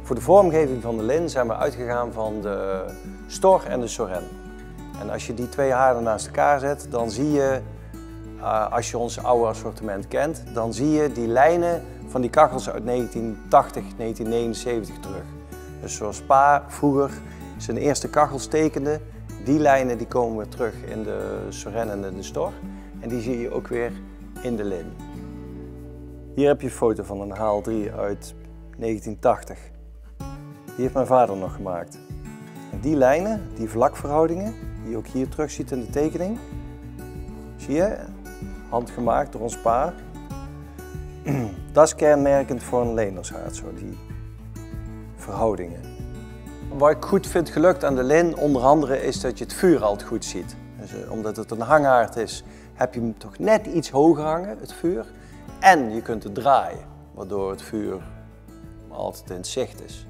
Voor de vormgeving van de lin zijn we uitgegaan van de Stor en de Soren. En als je die twee haarden naast elkaar zet, dan zie je, als je ons oude assortiment kent, dan zie je die lijnen van die kachels uit 1980, 1979 terug. Dus zoals Pa vroeger zijn eerste kachels tekende, die lijnen die komen weer terug in de Soren en de Stor. En die zie je ook weer in de lin. Hier heb je een foto van een Haal 3 uit 1980. Die heeft mijn vader nog gemaakt. En die lijnen, die vlakverhoudingen, die je ook hier terug ziet in de tekening, zie je, handgemaakt door ons Pa. Dat is kenmerkend voor een leendershaard, zo die verhoudingen. Wat ik goed vind gelukt aan de lin, onder andere, is dat je het vuur altijd goed ziet. Dus, omdat het een hanghaard is, heb je hem toch net iets hoger hangen, het vuur. En je kunt het draaien, waardoor het vuur altijd in het zicht is.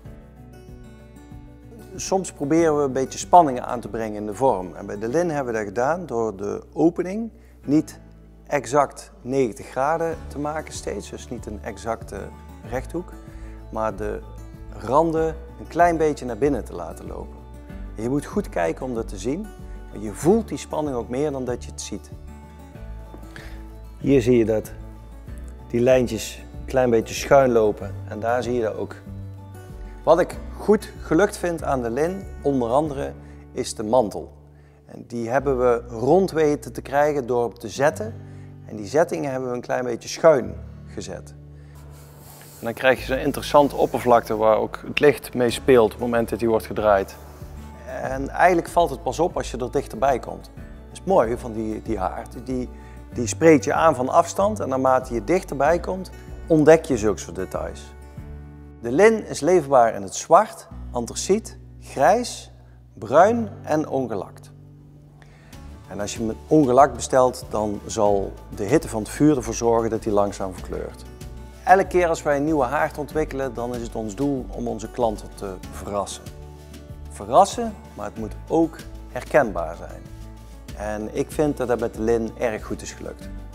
Soms proberen we een beetje spanningen aan te brengen in de vorm. En bij de lin hebben we dat gedaan door de opening niet exact 90 graden te maken steeds. Dus niet een exacte rechthoek, maar de randen een klein beetje naar binnen te laten lopen. En je moet goed kijken om dat te zien, maar je voelt die spanning ook meer dan dat je het ziet. Hier zie je dat die lijntjes een klein beetje schuin lopen en daar zie je dat ook. Wat ik goed gelukt vind aan de lin, onder andere, is de mantel. En die hebben we rond weten te krijgen door op te zetten. En die zettingen hebben we een klein beetje schuin gezet. En dan krijg je zo'n interessante oppervlakte waar ook het licht mee speelt op het moment dat die wordt gedraaid. En eigenlijk valt het pas op als je er dichterbij komt. Dat is mooi van die haard. Die spreekt je aan van afstand en naarmate je dichterbij komt, ontdek je zulke soort details. De lin is leverbaar in het zwart, antraciet, grijs, bruin en ongelakt. En als je hem ongelakt bestelt, dan zal de hitte van het vuur ervoor zorgen dat hij langzaam verkleurt. Elke keer als wij een nieuwe haard ontwikkelen, dan is het ons doel om onze klanten te verrassen. Verrassen, maar het moet ook herkenbaar zijn. En ik vind dat dat met de lin erg goed is gelukt.